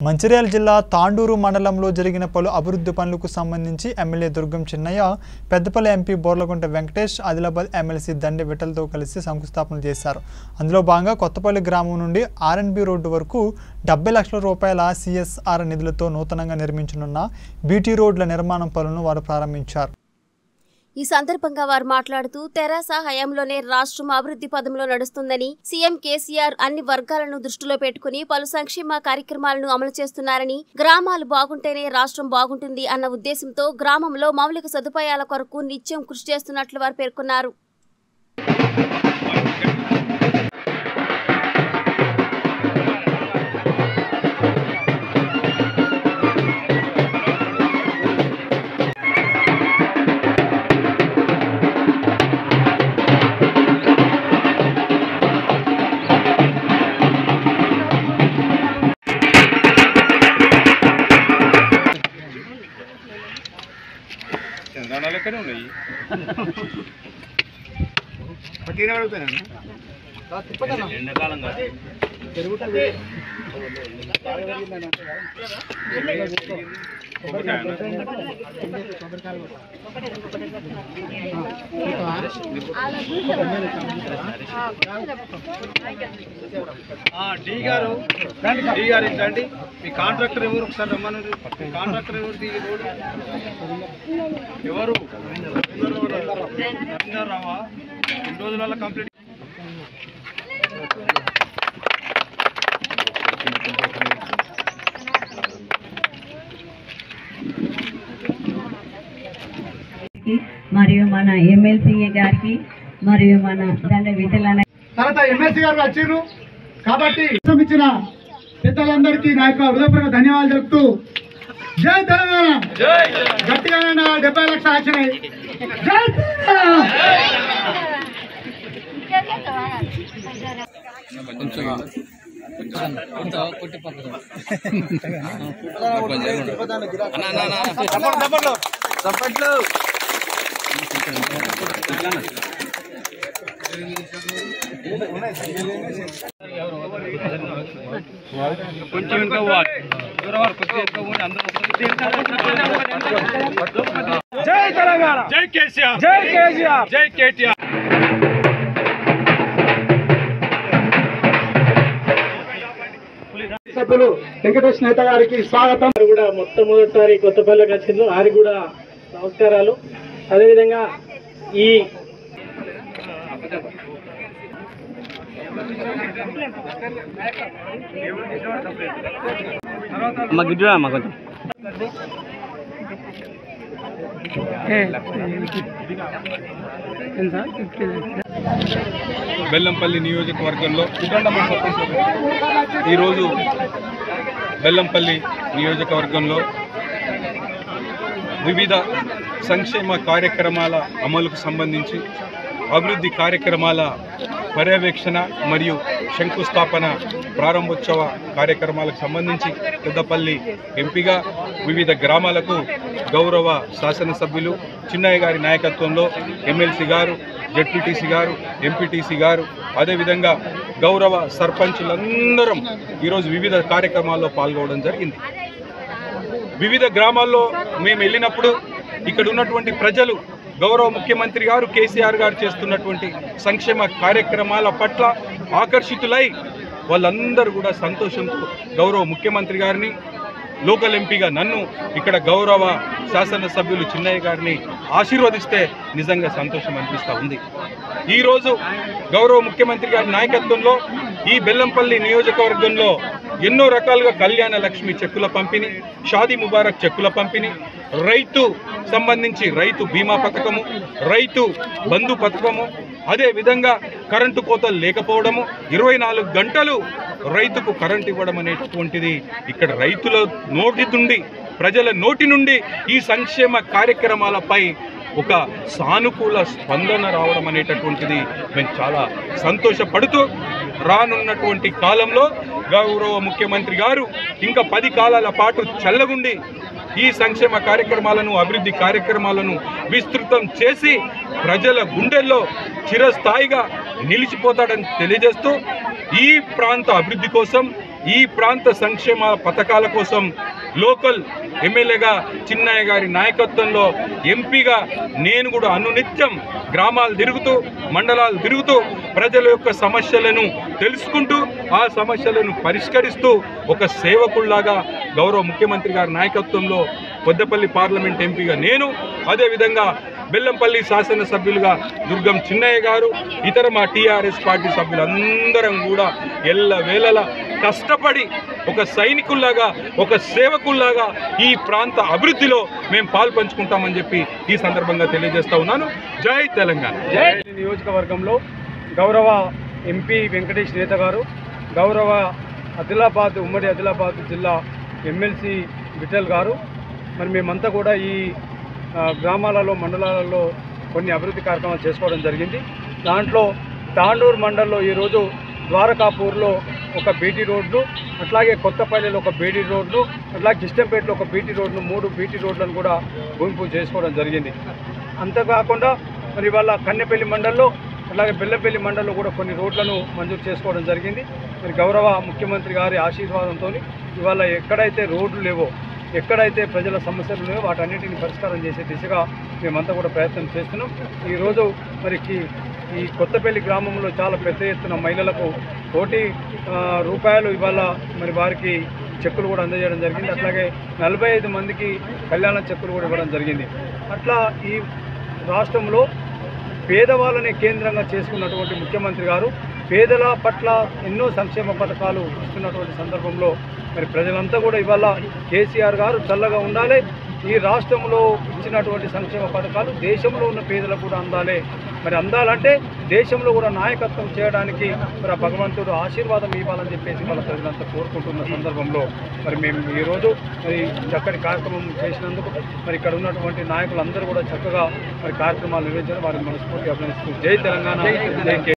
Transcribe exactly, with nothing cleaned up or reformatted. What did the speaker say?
మంచిర్యాల జిల్లా తాండూరు మండలంలో జరిగిన పలు అభివృద్ధి పనులకు సంబంధించి MLA Durgam Chinnaiah, Peddapalli MP Borlagunta Venkatesh, Adilabad MLC Dandi విఠలతో కలిసి శంకుస్థాపన చేశారు. అందులో భాగంగా కొత్తపల్లి గ్రామం నుండి ఆర్ఎన్బి రోడ్డు వరకు డెబ్బై లక్షల రూపాయల సిఎస్ఆర్ నిధులతో నూతనంగా నిర్మించనున్న బీటీ రోడ్ల నిర్మాణం పనులను వారు ప్రారంభించారు. ఈ సందర్భంగా వారు మాట్లాడుతూ తెరాస హయాంలోనే రాష్ట్రం అభివృద్ధి పదంలో నడుస్తుందని, సీఎం కేసీఆర్ అన్ని వర్గాలను దృష్టిలో పెట్టుకుని పలు సంక్షేమ కార్యక్రమాలను అమలు చేస్తున్నారని, గ్రామాలు బాగుంటేనే రాష్ట్రం బాగుంటుంది అన్న ఉద్దేశంతో గ్రామంలో మౌలిక సదుపాయాల కొరకు నిత్యం కృషి చేస్తున్నట్లు వారు పేర్కొన్నారు. ఎండాకాలం డి గారు డి గారు ఏంటండి మీ కాంట్రాక్టర్ ఎవరు? ఒకసారి రమ్మని. కాంట్రాక్టర్ ఎవరు? రోడ్ ఎవరు? రావా రెండు రోజుల కంప్లీట్. మరియు మన ఎమ్మెల్సీ గారికి మరియు మన దండ విఠల తర్వాత ఎమ్మెల్సీ గారు వచ్చారు కాబట్టి ఇచ్చిన పెద్దలందరికీ నా యొక్క హృదయపూర్వక ధన్యవాదాలు చెప్తూ జై తెలంగాణ, గట్టిగా డెబ్బై లక్షలు వచ్చినాయి. జై కొంచెం ఇంకా జై తెలంగాణ, జై కేసీఆర్, జై కేసీఆర్, జై కేటీఆర్. సభ్యులు వెంకటేష్ నేత గారికి స్వాగతం. కూడా మొట్టమొదటిసారి కొత్తపల్లికి వచ్చిండ్రు, వారికి కూడా నమస్కారాలు. అదేవిధంగా ఈ బెల్లంపల్లి నియోజకవర్గంలో ఈరోజు బెల్లంపల్లి నియోజకవర్గంలో వివిధ సంక్షేమ కార్యక్రమాల అమలుకు సంబంధించి అభివృద్ధి కార్యక్రమాల పర్యవేక్షణ మరియు శంకుస్థాపన ప్రారంభోత్సవ కార్యక్రమాలకు సంబంధించి పెద్దపల్లి ఎంపీగా వివిధ గ్రామాలకు గౌరవ శాసనసభ్యులు చిన్నయ్య గారి నాయకత్వంలో ఎమ్మెల్సీ గారు, జెడ్పీటీసీ గారు, ఎంపీటీసీ గారు, అదేవిధంగా గౌరవ సర్పంచులందరం ఈరోజు వివిధ కార్యక్రమాల్లో పాల్గొనడం జరిగింది. వివిధ గ్రామాల్లో మేము వెళ్ళినప్పుడు ఇక్కడ ఉన్నటువంటి ప్రజలు గౌరవ ముఖ్యమంత్రి గారు కేసీఆర్ గారు చేస్తున్నటువంటి సంక్షేమ కార్యక్రమాల పట్ల ఆకర్షితులై వాళ్ళందరూ కూడా సంతోషంతో గౌరవ ముఖ్యమంత్రి గారిని, లోకల్ ఎంపీగా నన్ను, ఇక్కడ గౌరవ శాసనసభ్యులు చిన్నయ్య గారిని ఆశీర్వదిస్తే నిజంగా సంతోషం అనిపిస్తూ ఉంది. ఈరోజు గౌరవ ముఖ్యమంత్రి గారి నాయకత్వంలో ఈ బెల్లంపల్లి నియోజకవర్గంలో ఎన్నో రకాలుగా కళ్యాణ లక్ష్మి చెక్కుల పంపిణీ, షాదీ ముబారక్ చెక్కుల పంపిణీ, రైతు సంబంధించి రైతు బీమా పథకము, రైతు బంధు పథకము, అదేవిధంగా కరెంటు కోతలు లేకపోవడము, ఇరవై నాలుగు గంటలు రైతుకు కరెంట్ ఇవ్వడం అనేటువంటిది ఇక్కడ రైతుల నోటి నుండి, ప్రజల నోటి నుండి ఈ సంక్షేమ కార్యక్రమాలపై ఒక సానుకూల స్పందన రావడం అనేటటువంటిది మేము చాలా సంతోషపడుతూ రానున్నటువంటి కాలంలో గౌరవ ముఖ్యమంత్రి గారు ఇంకా పది కాలాల పాటు చల్లగుండి ఈ సంక్షేమ కార్యక్రమాలను, అభివృద్ధి కార్యక్రమాలను విస్తృతం చేసి ప్రజల గుండెల్లో చిరస్థాయిగా నిలిచిపోతాడని తెలియజేస్తూ ఈ ప్రాంత అభివృద్ధి కోసం ఈ ప్రాంత సంక్షేమ పథకాల కోసం లోకల్ ఎమ్మెల్యేగా చిన్నయ్య గారి నాయకత్వంలో ఎంపీగా నేను కూడా అనునిత్యం గ్రామాలు తిరుగుతూ మండలాలు తిరుగుతూ ప్రజల యొక్క సమస్యలను తెలుసుకుంటూ ఆ సమస్యలను పరిష్కరిస్తూ ఒక సేవకుల్లాగా గౌరవ ముఖ్యమంత్రి గారి నాయకత్వంలో పెద్దపల్లి పార్లమెంట్ ఎంపీగా నేను, అదేవిధంగా బెల్లంపల్లి శాసనసభ్యులుగా దుర్గం చిన్నయ్య గారు, ఇతర మా టీఆర్ఎస్ పార్టీ సభ్యులందరం కూడా ఎల్ల వేళలా కష్టపడి ఒక సైనికుల్లాగా ఒక సేవకుల్లాగా ఈ ప్రాంత అభివృద్ధిలో మేము పాలు పంచుకుంటామని చెప్పి ఈ సందర్భంగా తెలియజేస్తా ఉన్నాను. జై తెలంగాణ. జై నియోజకవర్గంలో గౌరవ ఎంపీ వెంకటేష్ నేత గారు, గౌరవ ఆదిలాబాద్ ఉమ్మడి ఆదిలాబాద్ జిల్లా ఎమ్మెల్సీ విఠల్ గారు, మరి మేమంతా కూడా ఈ గ్రామాలలో మండలాలలో కొన్ని అభివృద్ధి కార్యక్రమాలు చేసుకోవడం జరిగింది. దాంట్లో తాండూరు మండలంలో ఈరోజు ద్వారకాపూర్లో ఒక బీటీ రోడ్డు, అట్లాగే కొత్తపల్లిలో ఒక బీటీ రోడ్డు, అట్లాగే కిష్టంపేటలో ఒక బీటీ రోడ్డును మూడు బీటీ రోడ్లను కూడా భూమి పూజ చేసుకోవడం జరిగింది. అంతేకాకుండా మరి ఇవాళ కన్నెపల్లి మండలంలో అలాగే బెల్లపల్లి మండలంలో కూడా కొన్ని రోడ్లను మంజూరు చేసుకోవడం జరిగింది. మరి గౌరవ ముఖ్యమంత్రి గారి ఆశీర్వాదంతో ఇవాళ ఎక్కడైతే రోడ్లు లేవో, ఎక్కడైతే ప్రజల సమస్యలు లేవో వాటన్నిటిని పరిష్కారం చేసే దిశగా మేమంతా కూడా ప్రయత్నం చేస్తున్నాం. ఈరోజు మరి ఈ కొత్తపల్లి గ్రామంలో చాలా పెద్ద ఎత్తున మహిళలకు కోటి రూపాయలు ఇవాళ మరి వారికి చెక్కులు కూడా అందజేయడం జరిగింది. అట్లాగే నలభై ఐదు మందికి కళ్యాణ చెక్కులు కూడా ఇవ్వడం జరిగింది. అట్లా ఈ రాష్ట్రంలో పేదవాళ్ళని కేంద్రంగా చేసుకున్నటువంటి ముఖ్యమంత్రి గారు పేదల పట్ల ఎన్నో సంక్షేమ పథకాలు ఇస్తున్నటువంటి సందర్భంలో మరి ప్రజలంతా కూడా ఇవాళ కేసీఆర్ గారు చల్లగా ఉండాలి, ఈ రాష్ట్రంలో ఇచ్చినటువంటి సంక్షేమ పథకాలు దేశంలో ఉన్న పేదలకు కూడా అందాలి. మరి అందాలంటే దేశంలో కూడా నాయకత్వం చేయడానికి మరి భగవంతుడు ఆశీర్వాదం ఇవ్వాలని చెప్పేసి వాళ్ళ ప్రజలంతా కోరుకుంటున్న సందర్భంలో మరి మేము ఈరోజు మరి చక్కటి కార్యక్రమం చేసినందుకు మరి ఇక్కడ ఉన్నటువంటి నాయకులందరూ కూడా చక్కగా మరి కార్యక్రమాలు నిర్వహించారు. వారిని మనస్ఫూర్తిగా అభినందిస్తూ జై తెలంగాణ, జై